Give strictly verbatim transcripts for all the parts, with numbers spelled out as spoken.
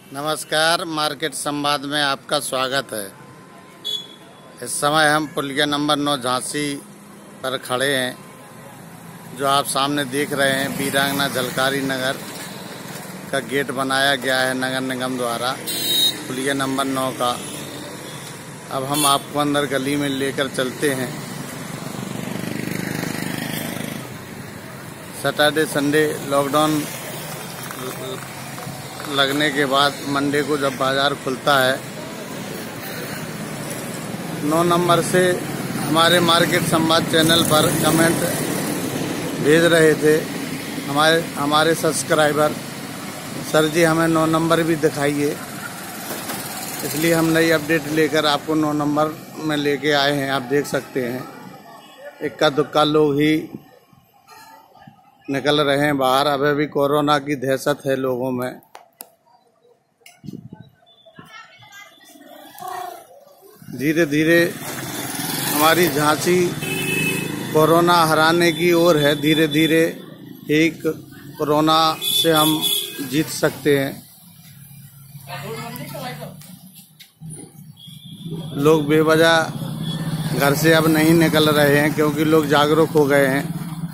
नमस्कार, मार्केट संवाद में आपका स्वागत है। इस समय हम पुलिया नंबर नौ झांसी पर खड़े हैं। जो आप सामने देख रहे हैं वीरांगना झलकारी नगर का गेट बनाया गया है नगर निगम द्वारा पुलिया नंबर नौ का। अब हम आपको अंदर गली में लेकर चलते हैं। सैटरडे संडे लॉकडाउन लगने के बाद मंडे को जब बाजार खुलता है, नौ नंबर से हमारे मार्केट संवाद चैनल पर कमेंट भेज रहे थे हमारे हमारे सब्सक्राइबर, सर जी हमें नौ नंबर भी दिखाइए। इसलिए हम नई अपडेट लेकर आपको नौ नंबर में लेके आए हैं। आप देख सकते हैं इक्का दुक्का लोग ही निकल रहे हैं बाहर। अभी भी कोरोना की दहशत है लोगों में। धीरे धीरे हमारी झांसी कोरोना हराने की ओर है। धीरे धीरे एक कोरोना से हम जीत सकते हैं। लोग बेवजह घर से अब नहीं निकल रहे हैं क्योंकि लोग जागरूक हो गए हैं।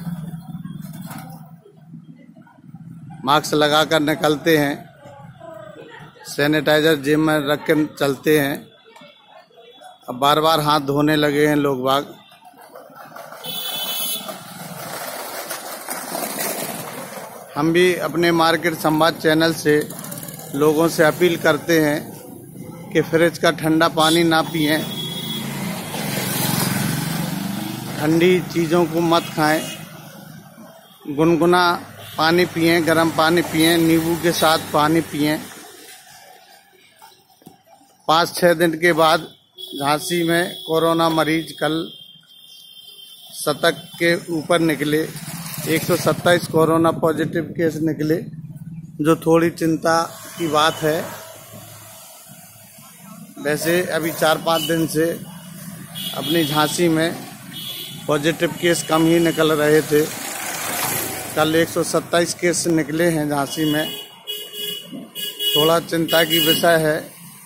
मास्क लगाकर निकलते हैं, सैनिटाइजर जेब में रख कर चलते हैं। अब बार बार हाथ धोने लगे हैं लोग बाग। हम भी अपने मार्केट संवाद चैनल से लोगों से अपील करते हैं कि फ्रिज का ठंडा पानी ना पिएं, ठंडी चीज़ों को मत खाएं, गुनगुना पानी पिएं, गर्म पानी पिएं, नींबू के साथ पानी पिएं। पाँच छः दिन के बाद झांसी में कोरोना मरीज कल शतक के ऊपर निकले। एक सौ सत्ताईस कोरोना पॉजिटिव केस निकले, जो थोड़ी चिंता की बात है। वैसे अभी चार पाँच दिन से अपनी झांसी में पॉजिटिव केस कम ही निकल रहे थे। कल एक सौ सत्ताईस केस निकले हैं झांसी में। थोड़ा चिंता की विषय है।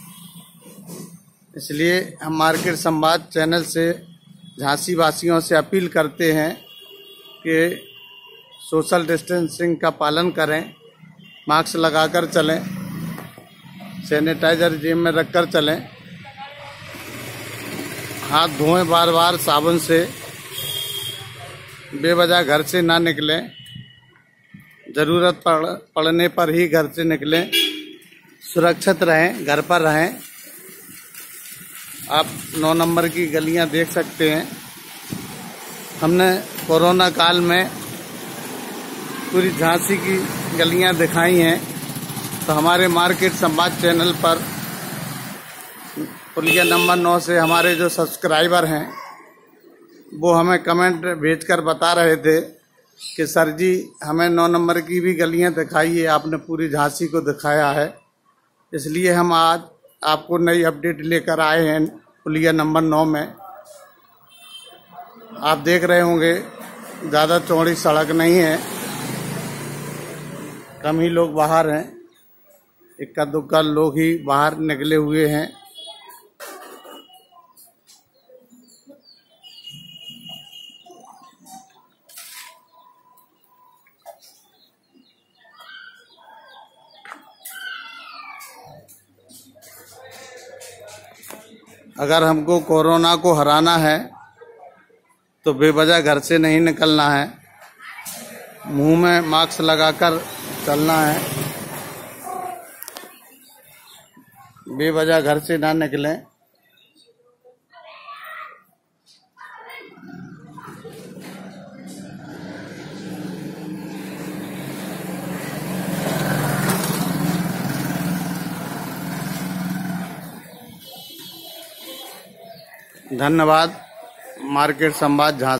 इसलिए हम मार्केट संवाद चैनल से झांसी वासियों से अपील करते हैं कि सोशल डिस्टेंसिंग का पालन करें, मास्क लगाकर चलें, सैनिटाइजर जेब में रखकर चलें, हाथ धोएं बार बार साबुन से, बेवजह घर से ना निकलें, ज़रूरत पड़ पड़ने पर ही घर से निकलें, सुरक्षित रहें, घर पर रहें। आप नौ नंबर की गलियां देख सकते हैं। हमने कोरोना काल में पूरी झांसी की गलियां दिखाई हैं। तो हमारे मार्केट संवाद चैनल पर पुलिया नंबर नौ से हमारे जो सब्सक्राइबर हैं वो हमें कमेंट भेजकर बता रहे थे कि सर जी हमें नौ नंबर की भी गलियां दिखाइए, आपने पूरी झांसी को दिखाया है। इसलिए हम आज आपको नई अपडेट लेकर आए हैं पुलिया नंबर नौ में। आप देख रहे होंगे ज़्यादा चौड़ी सड़क नहीं है, कम ही लोग बाहर हैं, इक्का दुक्का लोग ही बाहर निकले हुए हैं। अगर हमको कोरोना को हराना है तो बेवजह घर से नहीं निकलना है, मुंह में मास्क लगाकर चलना है, बेवजह घर से ना निकलें। धन्यवाद। मार्केट संवाद झांसी।